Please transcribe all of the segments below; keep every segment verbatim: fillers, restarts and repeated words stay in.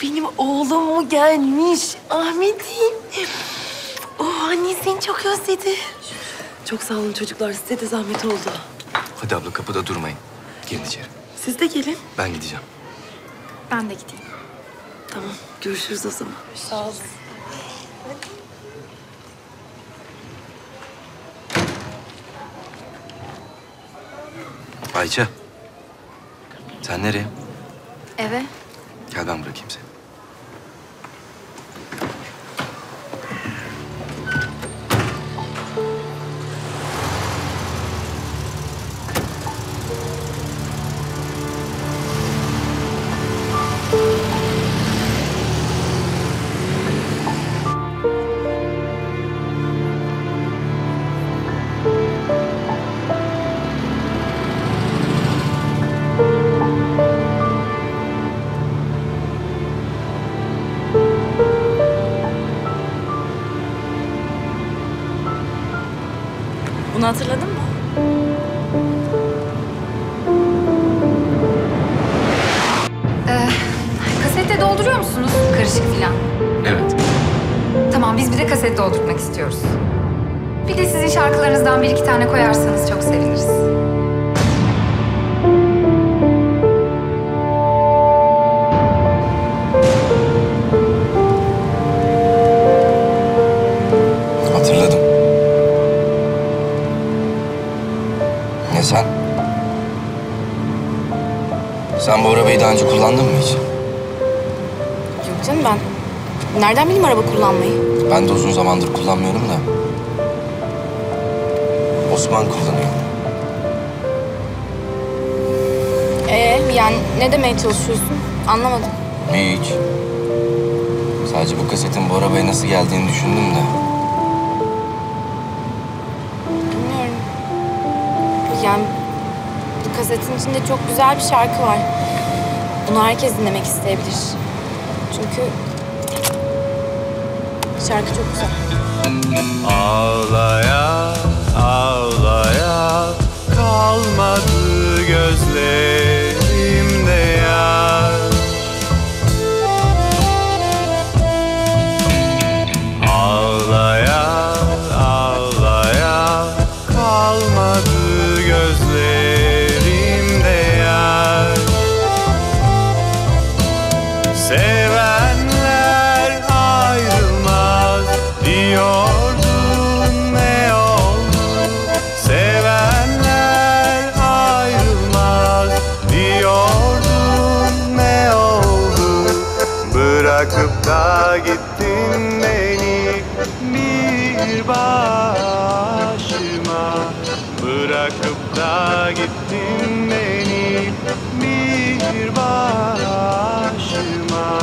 benim oğlum mu gelmiş? Ahmet'im. Oh, annen seni çok özledi. Çok sağ olun çocuklar. Size de zahmet oldu. Hadi abla kapıda durmayın. Gelin içeri. Siz de gelin. Ben gideceğim. Ben de gideyim. Tamam. Görüşürüz o zaman. Sağ olun. Ayça. Sen nereye? Eve. Gel ben bırakayım seni. Bunu hatırladın mı? Ee, kasette dolduruyor musunuz? Karışık filan. Evet. Tamam, biz bir de kaset doldurmak istiyoruz. Bir de sizin şarkılarınızdan bir iki tane koyarsanız çok seviniriz. Hatırladım. Ne sen? Sen bu arabayı daha önce kullandın mı hiç? Yok canım ben. Nereden bileyim araba kullanmayı? Ben de uzun zamandır kullanmıyorum da. Osman kullanıyor. Ee yani ne demeye çalışıyorsun? Anlamadım. Hiç. Sadece bu kasetin bu arabaya nasıl geldiğini düşündüm de. Bilmiyorum. Yani bu kasetin içinde çok güzel bir şarkı var. Bunu herkes dinlemek isteyebilir. Çünkü şarkı çok güzel. Ağlaya ağlaya kalmadı gözlerimde yaş. Ağlaya ağlaya kalmadı gözlerimde yaş. Sevenler ayrılmaz diyordun, ne oldu? Sevenler ayrılmaz diyordun, ne oldu? Bırakıp da gittin beni bir başıma. Bırakıp da gittin beni bir başıma.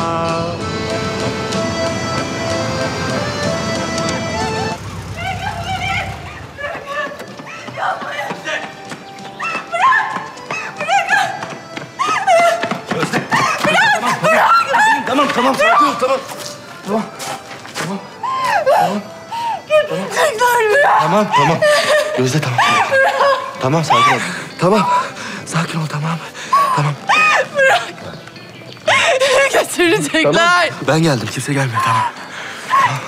Tamam, tamam, sakin ol, tamam. Tamam, tamam, tamam. Tamam, tamam. Gözde, tamam. Tamam, sakin ol. Tamam, sakin ol, tamam. Tamam. Götürecekler. Tamam. Ben geldim, kimse gelmiyor, tamam. Tamam.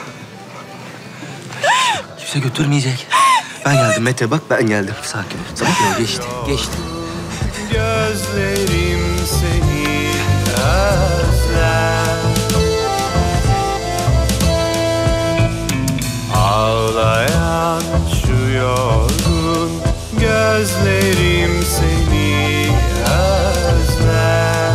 Kimse götürmeyecek. Ben geldim Mete, bak ben geldim. Sakin ol, sakin ol. Geçti, geçti. Gözlerim seni özler. Ağlayan şu yorgun gözlerim seni özler.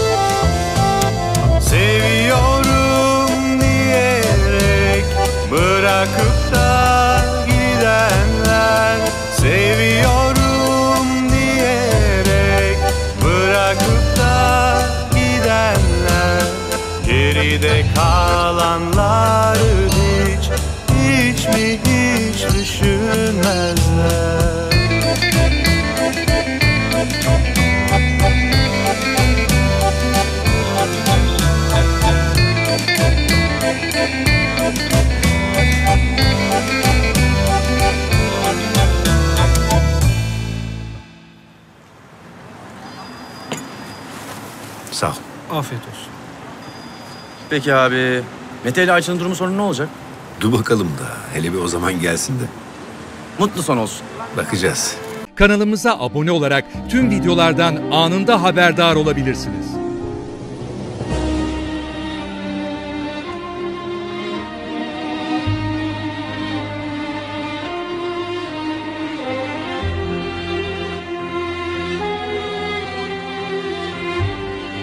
Seviyorum diyerek bırakıp da gidenler. Seviyorum diyerek bırakıp da gidenler. Geride kalanlar hiç, hiç mi hiç düşünmezler. Sağ ol. Afiyet olsun. Peki abi. Mete ile Ayça'nın durumu sonra ne olacak? Dur bakalım da hele bir o zaman gelsin de Mutlu son olsun. bakacağız. Kanalımıza abone olarak tüm videolardan anında haberdar olabilirsiniz.